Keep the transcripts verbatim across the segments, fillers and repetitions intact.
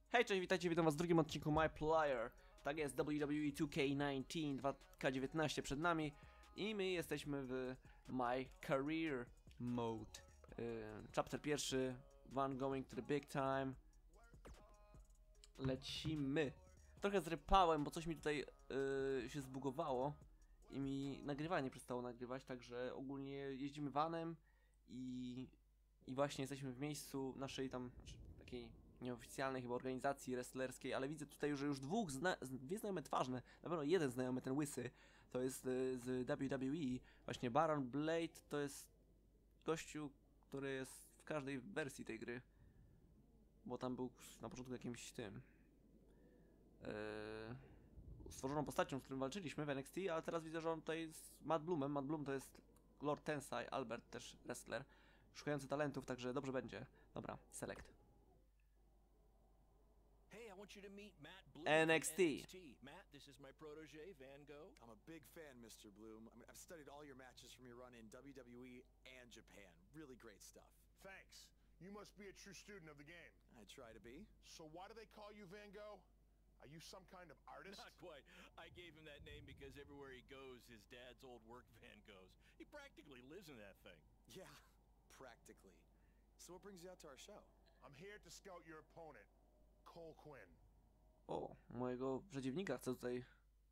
Hej, cześć, witajcie, witam was w drugim odcinku My Player. Tak jest, W W E two K dziewiętnaście, dwa K dziewiętnaście przed nami. I my jesteśmy w My Career Mode. Yy, chapter pierwszy, One Going to the Big Time. Lecimy. Trochę zrypałem, bo coś mi tutaj yy, się zbugowało. I mi nagrywanie przestało nagrywać, także ogólnie jeździmy vanem. I, i właśnie jesteśmy w miejscu naszej tam takiej nieoficjalnej chyba organizacji wrestlerskiej, ale widzę tutaj, że już dwóch, zna dwie znajome twarze, na pewno jeden znajomy, ten łysy, to jest y, z W W E, właśnie Baron Blade, to jest gościu, który jest w każdej wersji tej gry, bo tam był na początku jakimś tym yy, stworzoną postacią, z którym walczyliśmy w N X T, ale teraz widzę, że on tutaj jest Matt Bloomem. Matt Bloom to jest Lord Tensai, Albert też wrestler, szukający talentów, także dobrze będzie. Dobra, select. Hey, I want you to meet Matt Bloom N X T. N X T. Matt, this is my protege, Van Gogh. I'm a big fan, Mister Bloom. I mean, I've studied all your matches from your run in W W E and Japan. Really great stuff. Thanks. You must be a true student of the game. I try to be. So why do they call you Van Gogh? Are you some kind of artist? Not quite. I gave him that name because everywhere he goes, his dad's old work van goes. He practically lives in that thing. Yeah, practically. So what brings you out to our show? I'm here to scout your opponent, Cole Quinn. O, mojego przeciwnika chcę tutaj.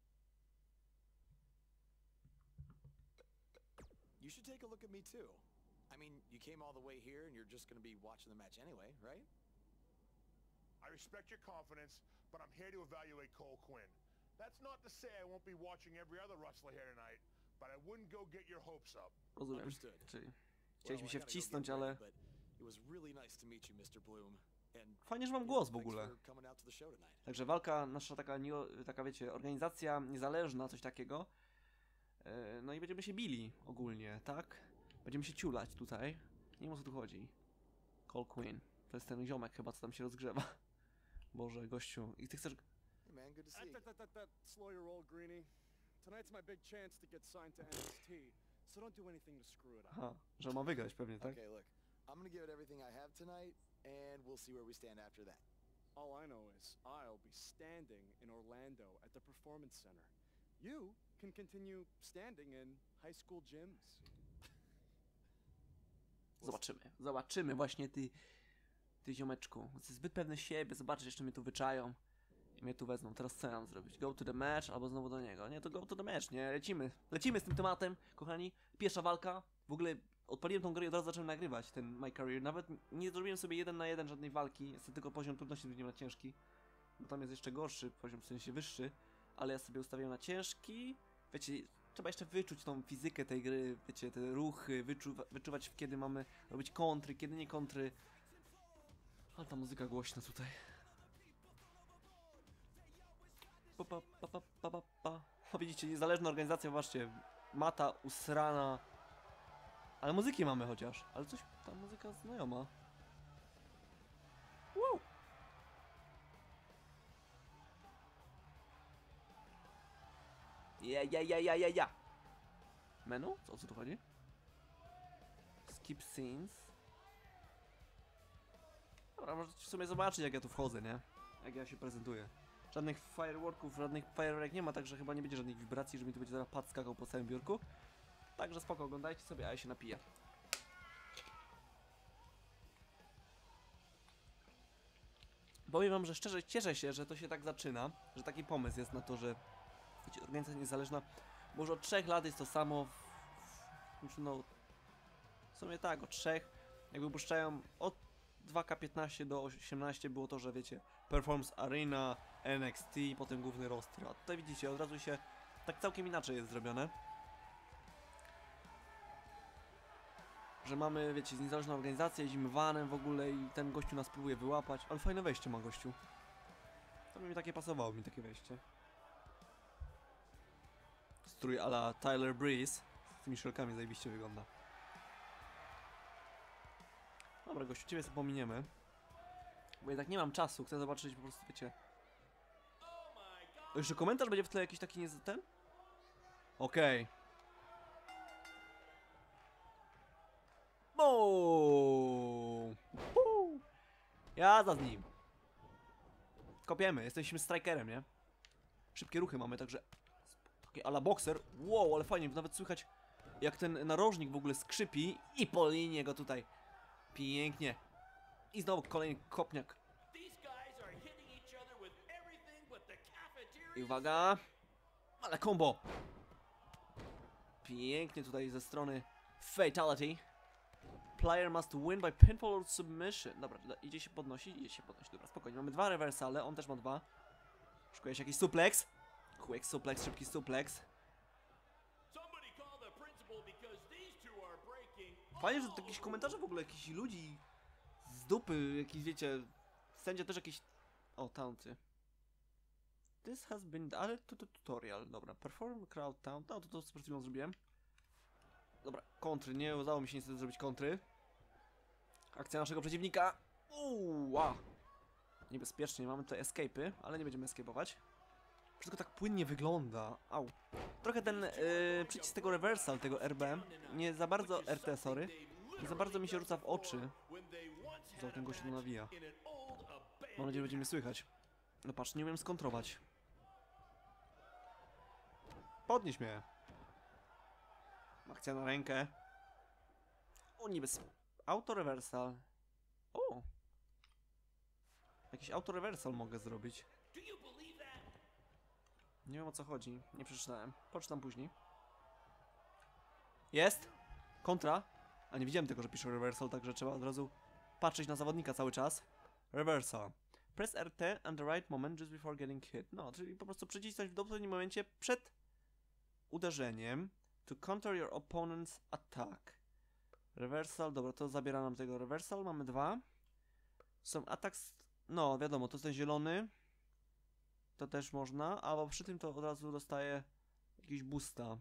You should take a look at me too. I mean, you came all the way here and you're just going to be watching the match anyway, right? I respect your confidence, but I'm here to evaluate Cole Quinn. That's not to say I won't be watching every other wrestler here tonight, but I wouldn't go get your hopes up. Rozumiem. Understood. Czyli chcieliśmy Well, się I gotta go wcisnąć, get ready, ale but it was really nice to meet you, Mister Bloom. And fajnie, że mam głos w thanks ogóle. for coming out to the show tonight. Także walka, nasza taka, nie, taka wiecie, organizacja niezależna, coś takiego. Yy, no i będziemy się bili ogólnie, tak? Będziemy się ciulać tutaj. Nie wiem, o co tu chodzi. Cole Quinn. To jest ten ziomek chyba, co tam się rozgrzewa. Boże, gościu. I ty chcesz... Hey man, good to see That, you. that, that, that, that, slow your roll, Greenie. Tonight's my big chance to get signed to N X T, so don't do anything to screw it up. Aha, że ma wygrać pewnie, tak? Okay, look. I'm gonna give it everything I have tonight, and we'll see where we stand after that. All I know is I'll be standing in Orlando at the Performance Center. You can continue standing in high school gyms. Zobaczymy. Zobaczymy właśnie ty... Ty ziomeczku. Jesteś zbyt pewny siebie, zobaczysz, jeszcze mnie tu wyczają. I mnie tu wezmą. Teraz co ja mam zrobić? Go to the match albo znowu do niego? Nie, to go to the match, nie? Lecimy. Lecimy z tym tematem, kochani. Pierwsza walka. W ogóle odpaliłem tą grę i od razu zacząłem nagrywać ten My Career. Nawet nie zrobiłem sobie jeden na jeden żadnej walki. Jest tylko poziom trudności zmieniłem na ciężki. Bo tam jest jeszcze gorszy poziom, w sensie wyższy. Ale ja sobie ustawiłem na ciężki. Wiecie, trzeba jeszcze wyczuć tą fizykę tej gry. Wiecie, te ruchy, wyczuwa wyczuwać kiedy mamy robić kontry, kiedy nie kontry. Ale ta muzyka głośna tutaj. Pa, pa, pa, pa, pa, pa, pa. O, widzicie, niezależna organizacja, właśnie. Mata, usrana. Ale muzyki mamy chociaż. Ale coś, ta muzyka znajoma. Wow. Ja, ja, ja, ja, ja, ja. Menu? Co, o co tu chodzi? Skip scenes. Dobra, możecie w sumie zobaczyć, jak ja tu wchodzę, nie? Jak ja się prezentuję. Żadnych fireworków, żadnych fajerwerek nie ma, także chyba nie będzie żadnych wibracji, że mi tu będzie zaraz pad skakał po całym biurku. Także spoko, oglądajcie sobie, a ja się napiję. Powiem wam, że szczerze cieszę się, że to się tak zaczyna, że taki pomysł jest na to, że wiecie, organizacja niezależna, bo już od trzech lat jest to samo, w, w, no w sumie tak, od trzech, jakby puszczają od dwa K piętnaście do osiemnaście było to, że wiecie, Performance Arena, N X T, potem główny roster. A tutaj widzicie, od razu się tak całkiem inaczej jest zrobione. Że mamy, wiecie, niezależną organizację, jeździmy vanem w ogóle i ten gościu nas próbuje wyłapać. Ale fajne wejście ma gościu. To mi takie pasowało, mi takie wejście. Strój a la Tyler Breeze. Z tymi szelkami zajebiście wygląda. Dobra, gościu, ciebie sobie pominiemy. Bo jednak nie mam czasu, chcę zobaczyć po prostu, wiecie. O, jeszcze komentarz będzie w tle jakiś taki nie... ten? Okej. Okay. Boom! Ja za z nim. Kopiemy, jesteśmy strikerem, nie? Szybkie ruchy mamy, także... Takie ala boxer. Wow, ale fajnie, nawet słychać jak ten narożnik w ogóle skrzypi i po linii go tutaj. Pięknie. I znowu kolejny kopniak. I uwaga. Ale combo. Pięknie tutaj ze strony Fatality. Player must win by pinfall or submission. Dobra, idzie się podnosić, idzie się podnosić. Dobra, spokojnie. Mamy dwa rewersale, on też ma dwa. Szukuje się jakiś suplex. Quick suplex, szybki suplex. Fajnie, że jakieś komentarze w ogóle jakichś ludzi z dupy, jakiś wiecie, sędzia też jakiś... O, taunty. This has been... ale to, to tutorial, dobra. Perform crowd taunt, no to to przed chwilą zrobiłem. Dobra, kontry, nie udało mi się niestety zrobić kontry. Akcja naszego przeciwnika. Uuu, wow. Niebezpiecznie, mamy tutaj escape'y, ale nie będziemy escape'ować. Wszystko tak płynnie wygląda. Au. Trochę ten yy, przycisk tego reversal, tego R B, nie za bardzo R T, sorry, nie za bardzo mi się rzuca w oczy. Za ten gościu nawija. Mam nadzieję, że będzie mnie słychać. No patrz, nie umiem skontrować. Podnieś mnie. Akcja na rękę. O, niebez... Auto reversal. O! Jakiś auto reversal mogę zrobić. Nie wiem o co chodzi, nie przeczytałem. Poczytam później. Jest! Kontra! A nie widziałem tego, że pisze reversal, także trzeba od razu patrzeć na zawodnika cały czas. Reversal. Press R T and the right moment just before getting hit. No, czyli po prostu przycisnąć w odpowiednim momencie przed uderzeniem to counter your opponent's attack. Reversal, dobra, to zabiera nam tego reversal, mamy dwa. Są attacks, no wiadomo, to jest ten zielony. To też można, a przy tym to od razu dostaje jakiś boosta.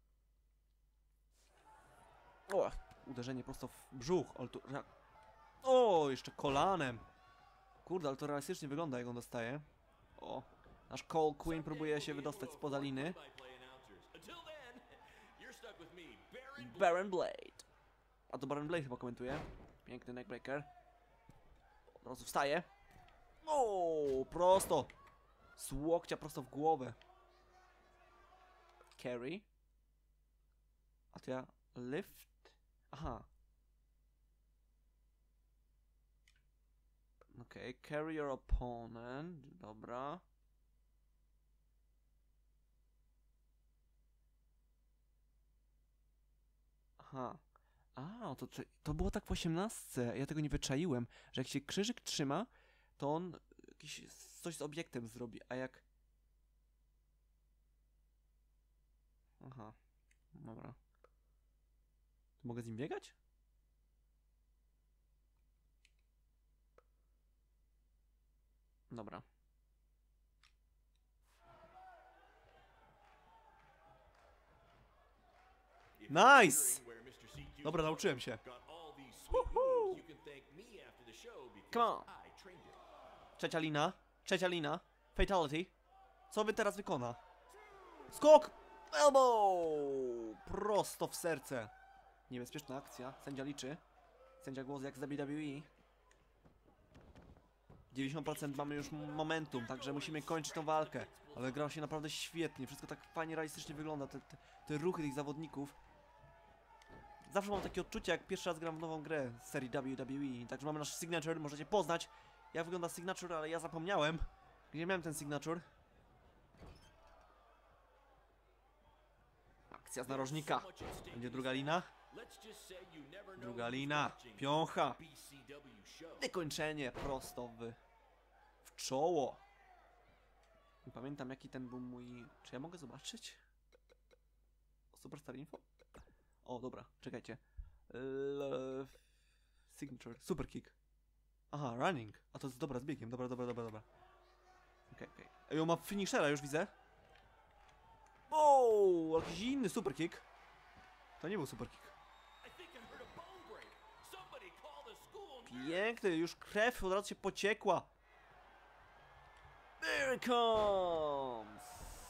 O, uderzenie prosto w brzuch. Ale to... O, jeszcze kolanem. Kurde, ale to realistycznie wygląda, jak on dostaje. O, nasz Cole Quinn próbuje się wydostać spoza liny. Baron Blade. A to Baron Blade chyba komentuje. Piękny neckbreaker. Od razu wstaje. O, prosto. Z łokcia prosto w głowę. Carry. A to ja... Lift? Aha. Okej, okay. Carry your opponent. Dobra. Aha. A, to, to było tak w osiemnastce. Ja tego nie wyczaiłem, że jak się krzyżyk trzyma, to on jakiś coś z obiektem zrobi, a jak... Aha. Dobra. To mogę z nim biegać? Dobra. Nice! Dobra, nauczyłem się. Woohoo! Come on! Trzecia lina. Trzecia lina. Fatality. Co wy teraz wykona? Skok! Elbow! Prosto w serce. Niebezpieczna akcja. Sędzia liczy. Sędzia głos jak z W W E. dziewięćdziesiąt procent mamy już momentum, także musimy kończyć tą walkę. Ale grał się naprawdę świetnie. Wszystko tak fajnie, realistycznie wygląda. Te, te, te ruchy tych zawodników. Zawsze mam takie odczucie, jak pierwszy raz gram w nową grę z serii W W E. Także mamy nasz signature, możecie poznać, jak wygląda signature, ale ja zapomniałem, gdzie miałem ten signature. Akcja z narożnika. Będzie druga lina. Druga lina. Piącha. Wykończenie prosto w, w czoło. Nie pamiętam, jaki ten był mój... Czy ja mogę zobaczyć? Superstar Info? O, dobra, czekajcie. L Signature, super kick. Aha, running. A to jest dobra, z biegiem. Dobra, dobra, dobra, dobra. Okej, okay, okej. Okay. Ej, on ma finishera już, widzę. O, jakiś inny super kick. To nie był super kick. Piękny, już krew od razu się pociekła. There it comes.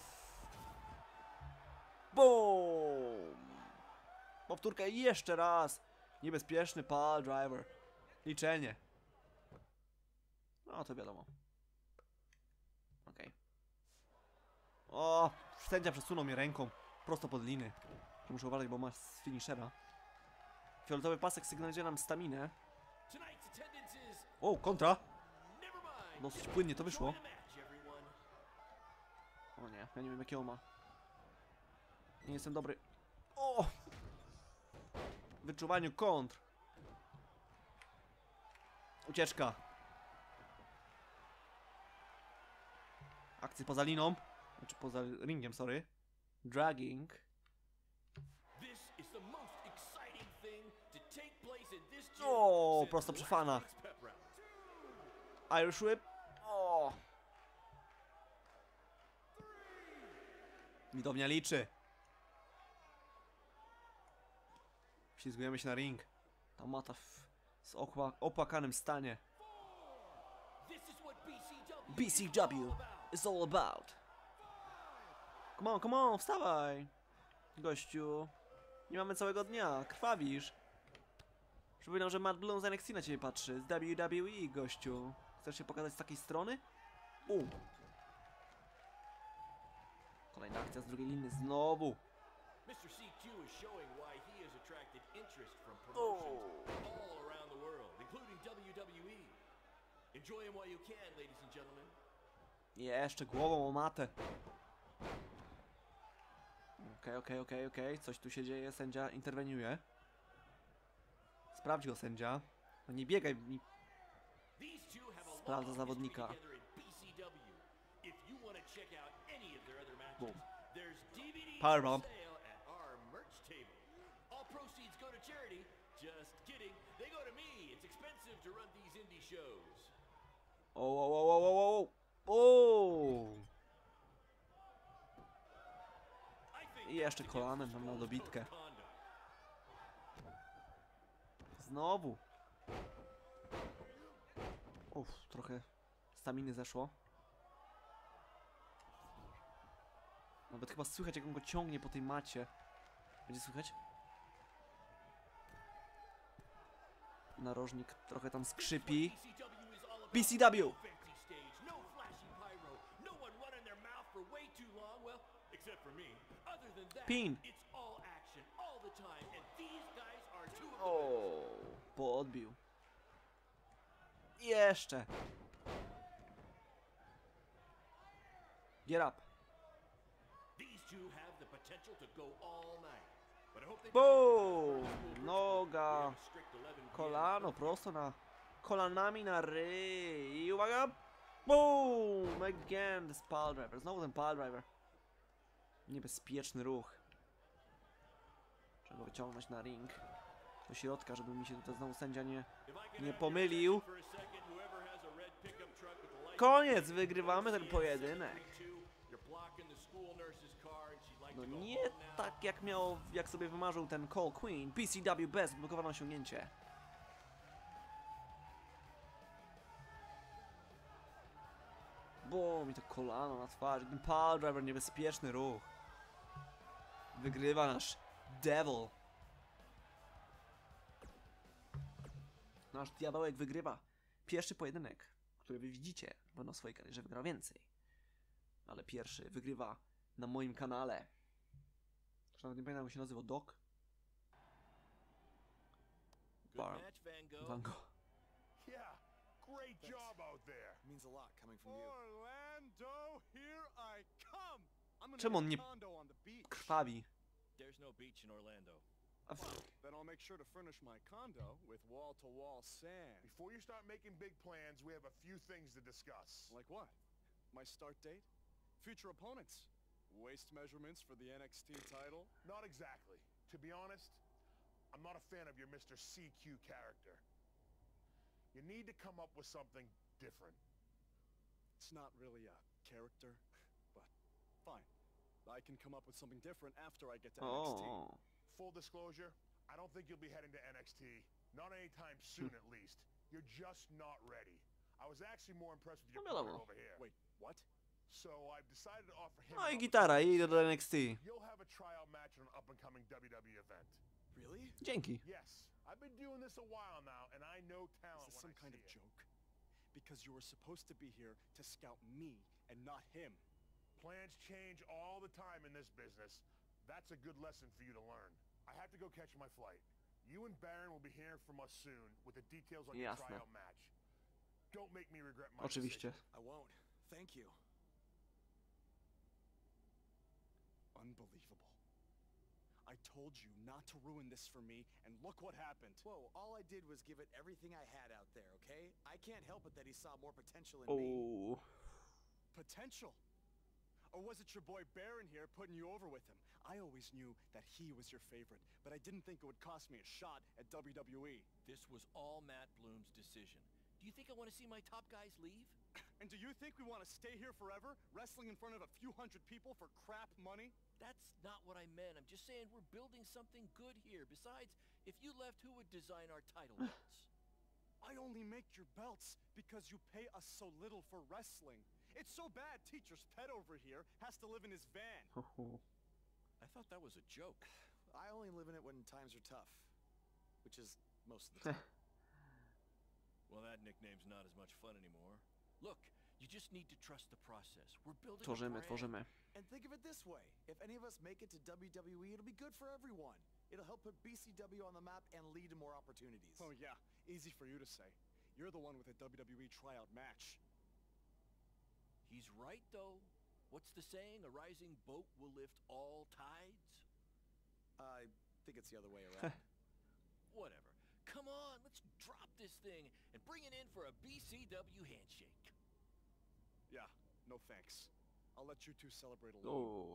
Boom. Powtórka jeszcze raz. Niebezpieczny pile driver. Liczenie. No to wiadomo. Okej. O, sędzia przesunął mnie ręką. Prosto pod liny. Muszę uważać, bo masz z finishera. Fioletowy pasek sygnalizuje nam staminę. Tonight's attendance is O, kontra! never mind. Dosyć płynnie to wyszło. Enjoy the match, everyone. O nie, ja nie wiem jakiego ma. Nie jestem dobry. O! W wyczuwaniu kontr. Ucieczka. Akcje poza liną. Znaczy poza ringiem, sorry. Dragging. This is the most exciting thing to take place in this gym O, since prosto przy last fanach. week's pep rally. Irish whip. O! Widownia liczy. Ślizgujemy się na ring. Ta mata w z okła, opłakanym stanie. This is what B C W B C is all W about. is all about. Come on, come on, wstawaj. Gościu. Nie mamy całego dnia, krwawisz. Przypominam, że Matt Bloom z N X T na ciebie patrzy. Z W W E, gościu. Chcesz się pokazać z takiej strony? U. Kolejna akcja z drugiej liny, znowu. mister C Q is showing why he has attracted interest from promotions all around the world, including W W E. Enjoy him while you can, ladies and gentlemen. Jeszcze głową o matę. Okej, okej, okej, okej. Coś tu się dzieje, sędzia interweniuje. Sprawdź go, sędzia. No nie biegaj mi. These two have a Sprawdza long zawodnika. history together in B C W. If you want to check out any of their other matches, Boom. there's D V Ds Powerbomb. for sale at our merch table. All proceeds go to charity. Just kidding. They go to me. It's expensive to run these indie shows. O, o, o, o, o, o, o. I think I jeszcze that's kolanem against nam na the dobitkę. rules of conduct. Znowu. Uff, trochę staminy zeszło. Nawet chyba słychać, jak on go ciągnie po tej macie. Będzie słychać? Narożnik trochę tam skrzypi. B C W is all about. B C W! No fancy stage, no flashy pyro, no one running their mouth for way too long. Well, except for me. Other than that, Pin. it's all action all the time, and these guys are two of the O, podbił. Jeszcze. Get up. These two have the potential to go all night. But I hope they Boom! We Noga. have a strict eleven p m Kolano prosto na... Kolanami na ryj. I uwaga! Boom! Again, this pile driver. Znowu ten pile driver. Niebezpieczny ruch. Trzeba go wyciągnąć na ring. Do środka, żeby mi się tutaj znowu sędzia nie... If I can nie have pomylił. your attention for a second, whoever has a red pickup truck with the lights Koniec! Wygrywamy ten pojedynek. You're blocking the school nurse's car and she'd like No to go nie home now. tak jak miał, jak sobie wymarzył ten Cole Queen. B C W bez blokowane osiągnięcie. Bum, i to kolano na twarzy. Ten pile driver, niebezpieczny ruch. Wygrywa nasz Devil. Nasz diabełek wygrywa pierwszy pojedynek, który wy widzicie, bo na swojej karierze wygrał więcej. Ale pierwszy wygrywa na moim kanale. Zresztą nawet nie pamiętam, jak się nazywa. Doc? Good Bar- match, Van Gogh. Van Gogh. Yeah, great job out there. It means a lot coming from you. Orlando, here I come. I'm gonna Czemu on get nie a condo on the beach. krwawi? There's no beach in Orlando. A pff, Then I'll make sure to furnish my condo with wall-to-wall sand. Before you start making big plans, we have a few things to discuss. Like what? My start date? Future opponents? Waist measurements for the N X T title? Not exactly. To be honest, I'm not a fan of your Mister C Q character. You need to come up with something different. It's not really a character, but fine. I can come up with something different after I get to N X T. o, Full disclosure, I don't think you'll be heading to N X T. Not anytime soon, at least. You're just not ready. I was actually more impressed with your No wiadomo. partner over here. Wait, what? So I've decided to offer him... No i an gitara, i opportunity. idę do N X T. You'll have a tryout match on an up-and-coming W W E event. Really? Dzięki. Yes, I've been doing this a while now, and I know Is talent this when some I kind see of it. joke? because you were supposed to be here to scout me and not him. Plans change all the time in this business. That's a good lesson for you to learn. I have to go catch my flight. You and Baron will be hearing from us soon with the details on your Jasne. tryout match. Don't make me regret my Oczywiście. I won't. Thank you. Unbelievable. I told you not to ruin this for me, and look what happened. Whoa, all I did was give it everything I had out there, okay? I can't help it that he saw more potential in me. Uuu. Potential? Or was it your boy Baron here putting you over with him? I always knew that he was your favorite, but I didn't think it would cost me a shot at W W E. This was all Matt Bloom's decision. Do you think I want to see my top guys leave? And do you think we want to stay here forever, wrestling in front of a few hundred people for crap money? That's not what I meant. I'm just saying we're building something good here. Besides, if you left, who would design our title belts? I only make your belts because you pay us so little for wrestling. It's so bad Teacher's pet over here has to live in his van. I thought that was a joke. I only live in it when times are tough, which is most of the time. Well, that nickname's not as much fun anymore. Look, you just need to trust the process. We're building a Tworzymy, brand. tworzymy. And think of it this way. If any of us make it to W W E, it'll be good for everyone. It'll help put B C W on the map and lead to more opportunities. Oh yeah, easy for you to say. You're the one with a W W E tryout match. He's right, though. What's the saying? A rising boat will lift all tides? I think it's the other way around. Whatever. Come on, let's drop this thing and bring it in for a B C W handshake. Yeah, no thanks. I'll let you two celebrate alone. Oh.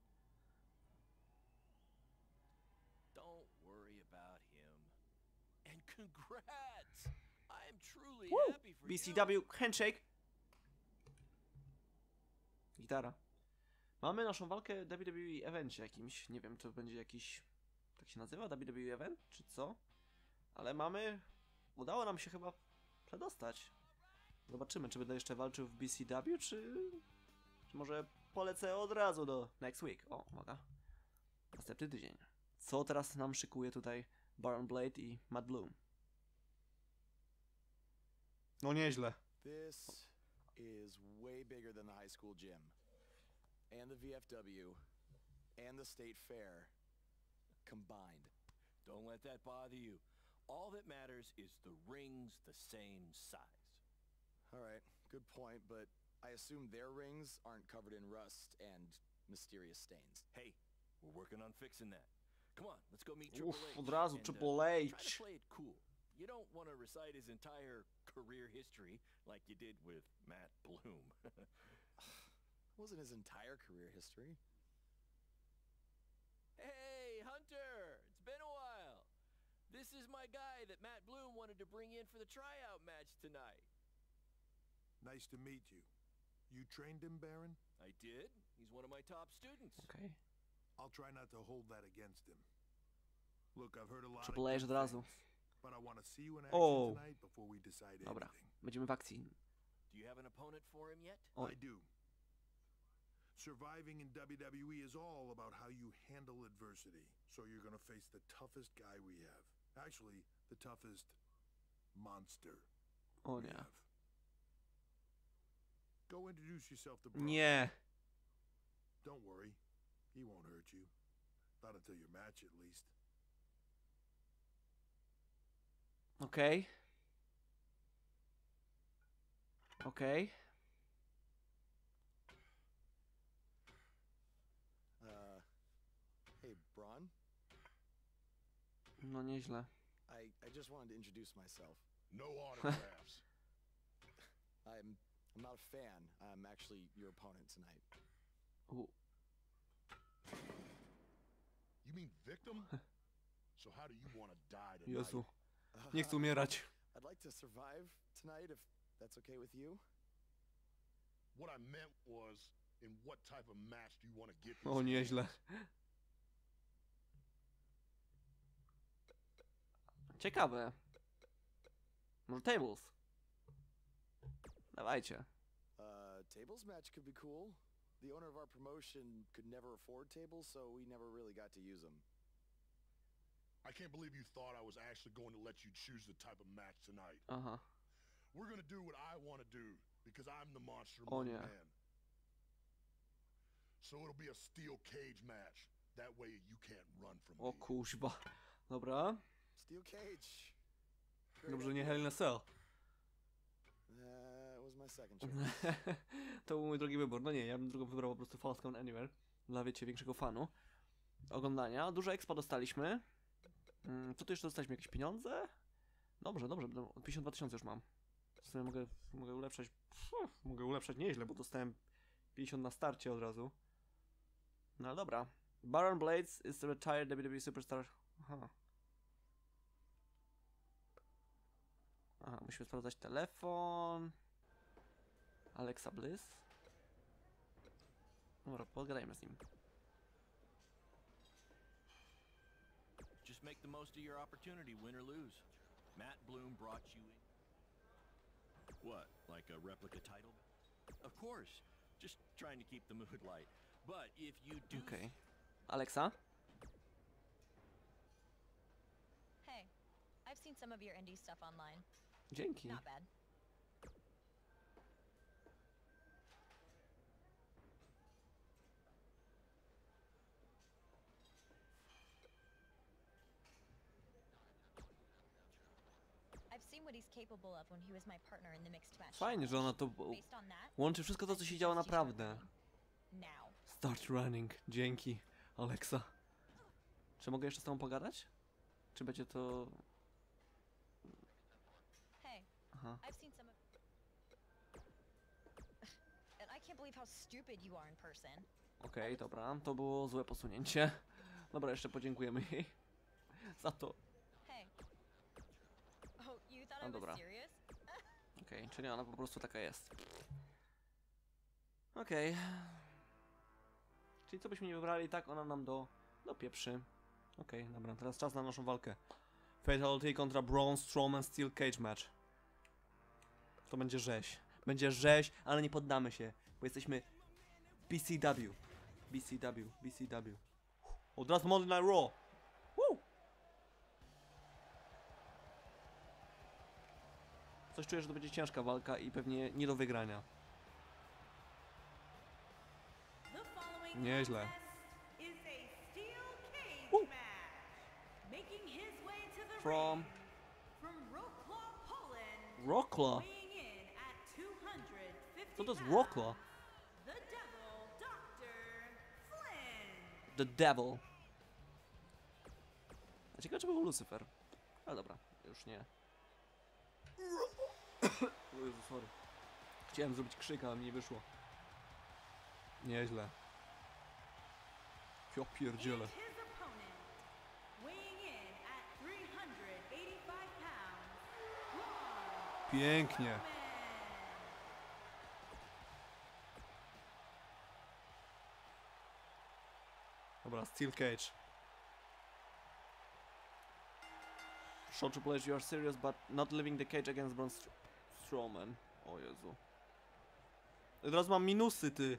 Don't worry about him. And congrats! I am truly Woo! happy for B C you. W handshake. Gitara. Mamy naszą walkę w W W E evencie jakimś. Nie wiem, czy to będzie jakiś... Tak się nazywa? W W E event? Czy co? Ale mamy... Udało nam się chyba przedostać. Zobaczymy, czy będę jeszcze walczył w B C W, czy... Czy może polecę od razu do next week. O, uwaga. Następny tydzień. Co teraz nam szykuje tutaj Baron Blade i Matt Bloom? No nieźle. This is way bigger than the high school gym, and the V F W, and the state fair combined. Don't let that bother you. All that matters is the ring's the same size. All right, good point, but I assume their rings aren't covered in rust and mysterious stains. Hey, we're working on fixing that. Come on, let's go meet Triple Uff, H. od razu and, Triple uh, H. Try to play it cool. You don't want to recite his entire career history like you did with Matt Bloom. Wasn't his entire career history. Hey, Hunter! It's been a while. This is my guy that Matt Bloom wanted to bring in for the tryout match tonight. Nice to meet you. You trained him, Baron? I did. He's one of my top students. Okej. I'll try not to hold that against him. Look, I've heard a lot Triple of H good od razu. things, but I want to see you in action Oh. tonight before we decide Dobra. anything. Będziemy w akcji. Do you have an opponent for him yet? Oj. I do. Surviving in W W E is all about how you handle adversity. So you're gonna face the toughest guy we have. Actually, the toughest monster O we nie. have. Go introduce yourself to Brock. Nie. Don't worry. He won't hurt you. Not until your match, at least. Okej. Okej. Uh, hey, Braun? No nieźle. I, I just wanted to introduce myself. No autographs. I'm I'm not a fan. I'm actually your opponent tonight. U. You mean victim? So how do you want to die tonight? Jezu. Uh, Nie chcę umierać. I'd like to survive tonight if that's okay with you. What I meant was, in what type of match do you want to get this O in? nieźle. Ciekawe. Może tables. Dawajcie. Uh, tables match could be cool. The owner of our promotion could never afford tables, so we never really got to use them. I can't believe you thought I was actually going to let you choose the type of match tonight. Aha. We're gonna do what I want to do because I'm the monster O among nie. men. So it'll be a steel cage match. That way you can't run from O me. kuźwa. Dobra. Steel cage. Great Dobrze, nie idea. Hell in a Cell. That was my second choice. To był mój drugi wybór. No nie, ja bym drugą wybrał po prostu False Count Anywhere. Dla, wiecie, większego fanu. Oglądania. Dużo expa dostaliśmy. Mm, co tu jeszcze dostaliśmy? Jakieś pieniądze? Dobrze, dobrze. no, pięćdziesiąt dwa tysiące już mam. W sumie mogę, mogę ulepszać. Pff, mogę ulepszać nieźle, bo dostałem pięćdziesiąt na starcie od razu. No ale dobra. Baron Blades is a retired W W E superstar. Aha. Aha, musimy sprawdzać telefon. Alexa Bliss. Dobra, pogadajmy z nim. Just make the most of your opportunity, win or lose. Matt Bloom brought you in. What, like a replica title? Of course. Just trying to keep the mood light. But if you do... Okej. Alexa? Hey, I've seen some of your indie stuff online. Dzięki. Not bad. I've seen what he's capable of when he was my partner in the mixed match. Fajnie, że ona to Based on that, łączy wszystko to, co się działo naprawdę. now. Start running. Dzięki, Alexa. Czy mogę jeszcze z tobą pogadać? Czy będzie to... Hey, Aha. I've seen some of... And I can't believe how stupid you are in person. Okej, dobra. To było złe posunięcie. Dobra, jeszcze podziękujemy jej za to. Hey. Oh, you thought No I was dobra. serious? Okej, czyli ona po prostu taka jest. Okej. Czyli co byśmy nie wybrali, tak ona nam do... do pieprzy. Okej, dobra, teraz czas na naszą walkę. Fatality kontra Braun Strowman Steel Cage Match. To będzie rzeź. Będzie rzeź, ale nie poddamy się, bo jesteśmy B C W. B C W, B C W. Od razu Monday Night Raw. Woo! Coś czuję, że to będzie ciężka walka i pewnie nie do wygrania. The following Nieźle. contest is a steel cage Woo. match. Making his way to the From ring from Wrocław, Poland. Wrocław. Weighing in at two hundred fifty Co to jest pounds, Wrocław? The Devil, doktor Flynn. The Devil. A ciekawe, czy był Lucifer. Ale dobra, już nie. O Jezu, sorry. Chciałem zrobić krzyk, ale mi nie wyszło. Nieźle. Ja pierdzielę. And his opponent, weighing in at three hundred eighty-five pounds, Braun Pięknie. Strowman. Dobra, Steel Cage. Show Triple H, you are serious, but not leaving the cage against Braun Str Strowman. O Jezu. Od razu mam minusy, ty.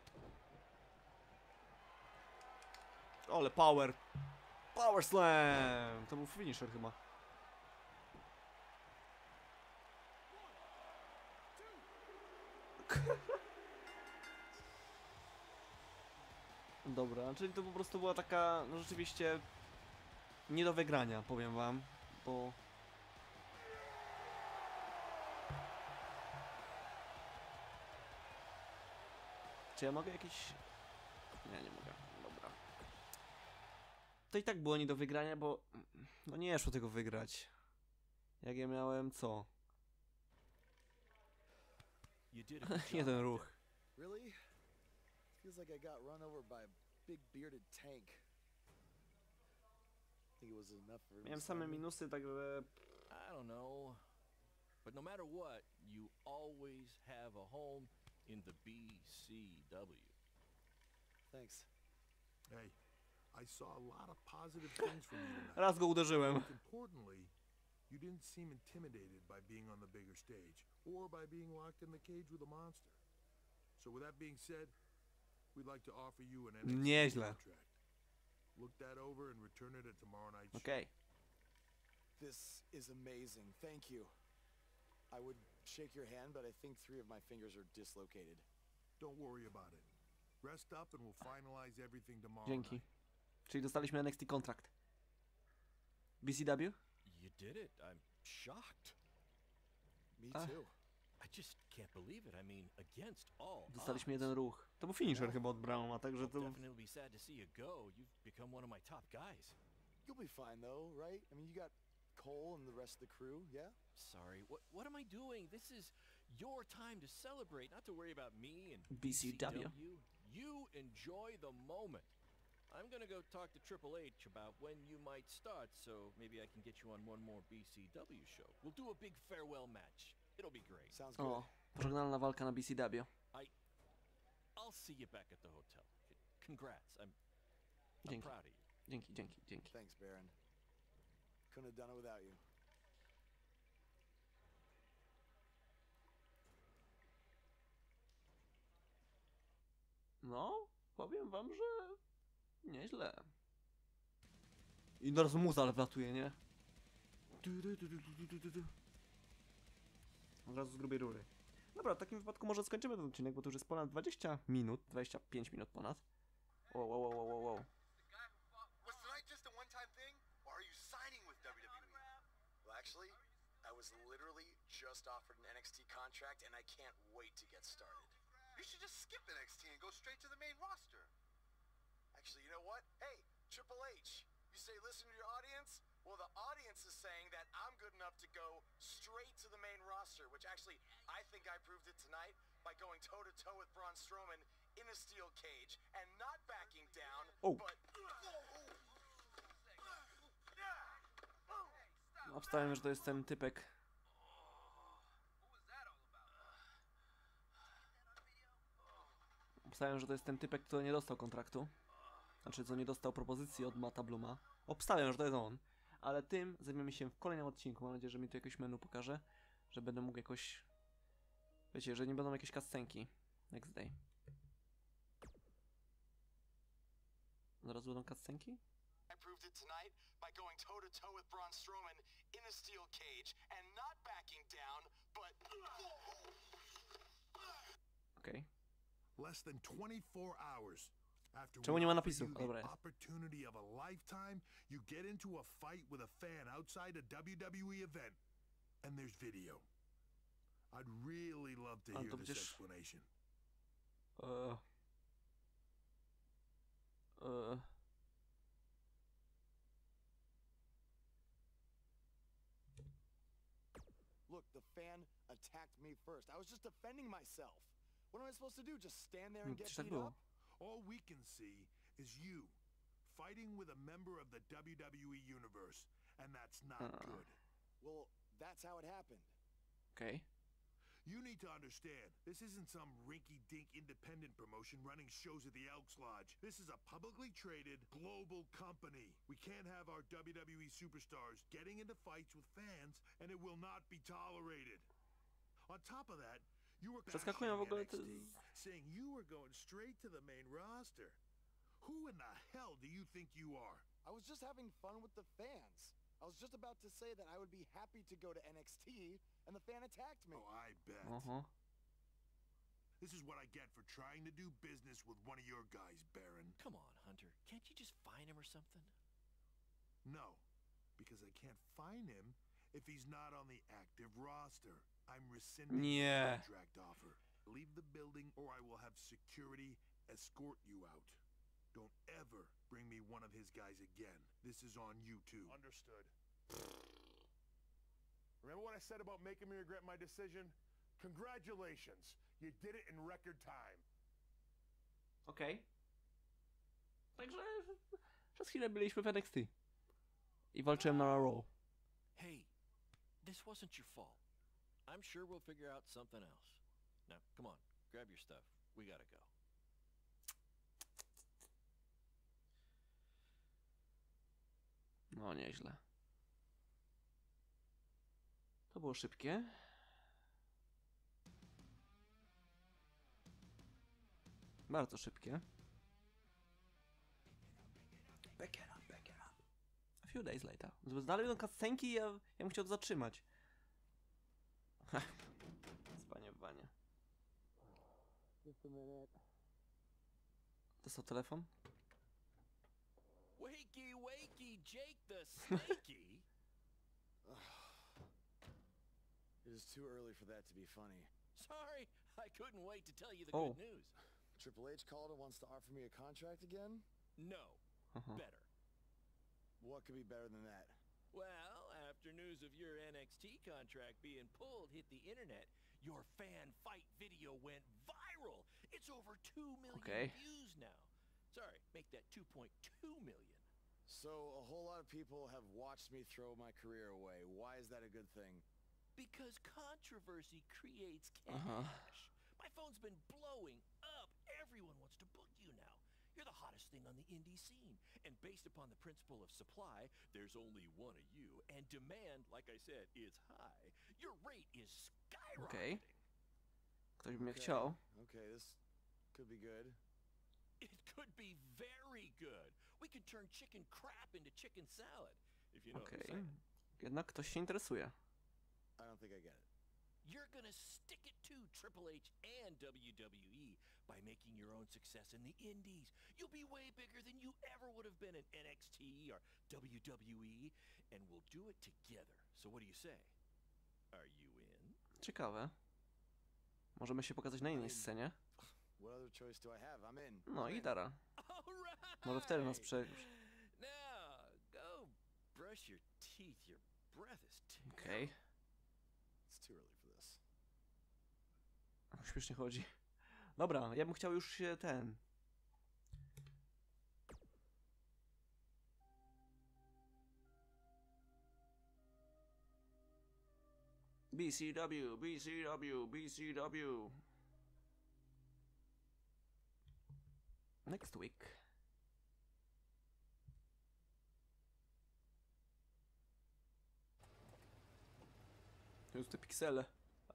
Ale power. Power Slam. To był finisher chyba. Dobra, czyli to po prostu była taka, no rzeczywiście nie do wygrania, powiem wam, bo... Czy ja mogę jakiś... Nie, nie mogę, dobra. To i tak było nie do wygrania, bo... No nie szło tego wygrać. Jak ja miałem co? You did a good job. Jeden ruch. Really? Feels like I got run over by a big bearded tank. Think it was enough for him to Miałem same stun me? minusy, także... I don't know. But no matter what, you always have a home in the B C W. Thanks. Hey, I saw a lot of positive things from you tonight. Raz go uderzyłem. Most importantly, you didn't seem intimidated by being on the bigger stage or by being locked in the cage with a monster. So with that being said, we'd like to offer you an N X T Nieźle. contract. Look that over and return it at tomorrow night's show. Okej. This is amazing. Thank you. I would shake your hand, but I think three of my fingers are dislocated. Don't worry about it. Rest up and we'll finalize everything tomorrow Dzięki. night. Czyli dostaliśmy N X T kontrakt. B C W? You did it. I'm shocked. Me Ah. too. I just can't believe it. I mean, against all Dostaliśmy odds. jeden ruch. To był finisher chyba od Brauma, także to... Definitely be sad to see you go. You've become one of my top guys. You'll be fine though, right? I mean, you got Cole and the rest of the crew, yeah? Sorry. What what am I doing? This is your time to celebrate, not to worry about me and B C W. You enjoy the moment. I'm gonna go talk to Triple H about when you might start, so maybe I can get you on one more B C W show. We'll do a big farewell match. It'll be great. Sounds good. O, pożegnalna walka na B C W. I'll see you back at the hotel. Congrats. I'm, I'm Dzięki. proud of you. Dzięki, dzięki, dzięki. Thanks, Baron. Couldn't have done it without you. No, powiem wam, że nieźle. I od razu muza wlatuje, nie? Du, du, du, du, du, du, du, du. Od razu z grubej rury. Dobra, w takim wypadku może skończymy ten odcinek, bo to już jest ponad dwadzieścia minut, dwadzieścia pięć minut ponad. Wow, wow, wow, wow, wow. Was tonight just a one-time thing, or are you signing with W W E? Well, actually, I was literally just offered an N X T contract, and I can't wait to get started. You should just skip N X T and go straight to the main roster. Actually, you know what? Hey, Triple H, you say listen to your audience? Well, the audience is saying that I'm good enough to go straight to the main roster, which actually, I think I proved it tonight by going toe-to-toe with Braun Strowman in a steel cage and not backing down, Oh. but... Obstawiam, że to jest ten typek. Obstawiam, że to jest ten typek, który nie dostał kontraktu. Znaczy, co nie dostał propozycji od Matta Bluma. Obstawiam, że to jest on. Ale tym zajmiemy się w kolejnym odcinku. Mam nadzieję, że mi tu jakoś menu pokaże. Że będę mógł jakoś... Wiecie, że nie będą jakieś cutscenki. Next day. Zaraz będą cutscenki? I proved it tonight by going toe-to-toe with Braun Strowman in a steel cage and not backing down, but... Okej. Less than twenty-four hours after Czemu we nie ma offer napisu? you Dobra the jest. opportunity of a lifetime, you get into a fight with a fan outside a W W E event, and there's video. I'd really love to Ale hear to this przecież- explanation. Eee. Eee. Look, the fan attacked me first. I was just defending myself. What am I supposed to do? Just stand there and Hmm, get przecież tak beat było. up? All we can see is you fighting with a member of the W W E universe, and that's not Uh. good. Well, that's how it happened. Okej. You need to understand, this isn't some rinky-dink independent promotion running shows at the Elks Lodge. This is a publicly traded global company. We can't have our W W E superstars getting into fights with fans, and it will not be tolerated. On top of that, you were Przeskakują w ogóle N X te... T, saying you were going straight to the main roster. Who in the hell do you think you are? I was just having fun with the fans. I was just about to say that I would be happy to go to N X T, and the fan attacked me. Oh, I bet. Oho. This is what I get for trying to do business with one of your guys, Baron. Come on, Hunter. Can't you just fine him or something? No, because I can't fine him if he's not on the active roster. I'm rescinding Nie. the contract offer. Leave the building or I will have security escort you out. Don't ever bring me one of his guys again. This is on you too. Understood. Remember what I said about making me regret my decision? Congratulations. You did it in record time. Okej. Także przez chwilę byliśmy w N X T. I walczyłem na Raw. Hey, this wasn't your fault. I'm sure we'll figure out something else. Now, come on. Grab your stuff. We gotta go. No, nieźle. To było szybkie. Bardzo szybkie. Back it up, back it up. A few days later. Dalej będą cutscenki, ja, ja bym chciał to zatrzymać. Just a minute. Dostał telefon? Wakey, wakey, Jake the Snakey. It is too early for that to be funny. Sorry, I couldn't wait to tell you the Oh. good news. Triple H called and wants to offer me a contract again? No, Aha. better. What could be better than that? Well, after news of your N X T contract being pulled hit the internet, your fan fight video went viral. It's over two million Okay. views now. Sorry, make that two point two million. So, a whole lot of people have watched me throw my career away. Why is that a good thing? Because controversy creates cash. Uh-huh. My phone's been blowing up. Everyone wants to book you now. You're the hottest thing on the indie scene. And based upon the principle of supply, there's only one of you. And demand, like I said, is high. Your rate is skyrocketing. Okej. Ktoś by mnie chciał. Okay, this could be good. It could be very good. We could turn chicken crap into chicken salad, if you know what I'm Okej. saying. Jednak ktoś się interesuje. I don't think I get it. You're gonna stick it to Triple H and W W E by making your own success in the indies. You'll be way bigger than you ever would have been in N X T or W W E, and we'll do it together. So what do you say? Are you in? Ciekawe. Możemy się pokazać na innej scenie. What other choice do I have? I'm in. No I'm i in. gitara. All right. Może wtedy nas prze... Now, go brush your teeth. Your breath is terrible. Okej. It's too early for this. Śmiesznie chodzi. Dobra, ja bym chciał już się ten... B C W, B C W, B C W. Next week. Już te piksele.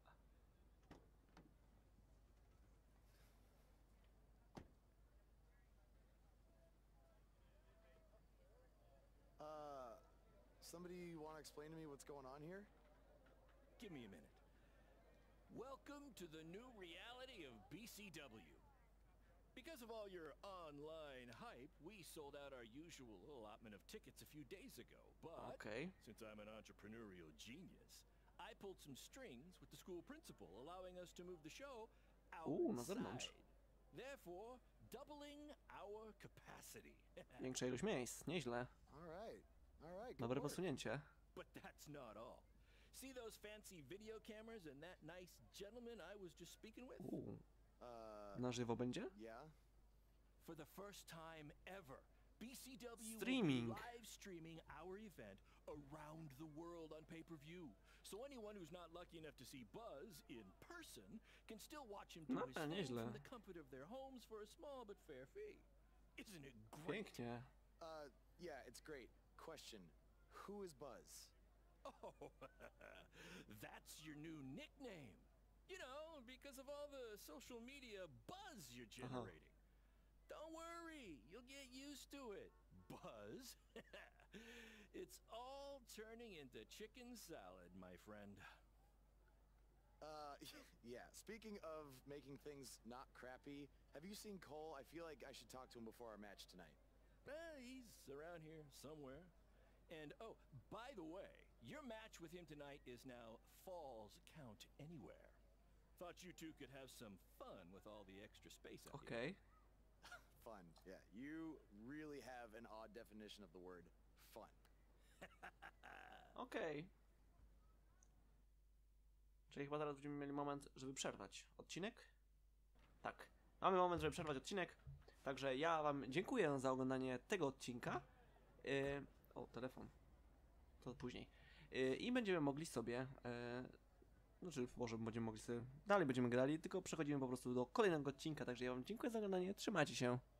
Uh, somebody want to explain to me what's going on here? Give me a minute. Welcome to the new reality of B C W. Because of all your online hype, we sold out our usual allotment of tickets a few days ago. But Okej. since I'm an entrepreneurial genius, I pulled some strings with the school principal, allowing us to move the show U, na zewnątrz. outside. Therefore, doubling our capacity. Większa ilość miejsc, nieźle. All right. All right. Good Dobre work. posunięcie. But that's not all. See those fancy video cameras and that nice gentleman I was just speaking with? U, Uh, na żywo będzie? yeah. For the first time ever, B C W Streaming. will be live streaming our event around the world on pay-per-view. So anyone who's not lucky enough to see Buzz in person can still watch him do No, his thing nieźle. from the comfort of their homes for a small but fair fee. Isn't it great? Pięknie. Uh, yeah, it's great. Question: who is Buzz? Oh, that's your new nickname. You know, because of all the social media buzz you're generating. Don't worry, you'll get used to it. Buzz? It's all turning into chicken salad, my friend. Uh, yeah. Speaking of making things not crappy, have you seen Cole? I feel like I should talk to him before our match tonight. Eh, he's around here somewhere. And oh, by the way, your match with him tonight is now Falls Count Anywhere. Thought you two could have some fun with all the extra space out here. Okej. Fun. Yeah. You really have an odd definition of the word fun. Okej. Czyli chyba teraz będziemy mieli moment, żeby przerwać odcinek? Tak. Mamy moment, żeby przerwać odcinek. Także ja wam dziękuję za oglądanie tego odcinka. Yy, o, telefon. To później. Yy, I będziemy mogli sobie... Yy, znaczy, może będziemy mogli sobie... Dalej będziemy grali, tylko przechodzimy po prostu do kolejnego odcinka. Także ja wam dziękuję za oglądanie. Trzymajcie się.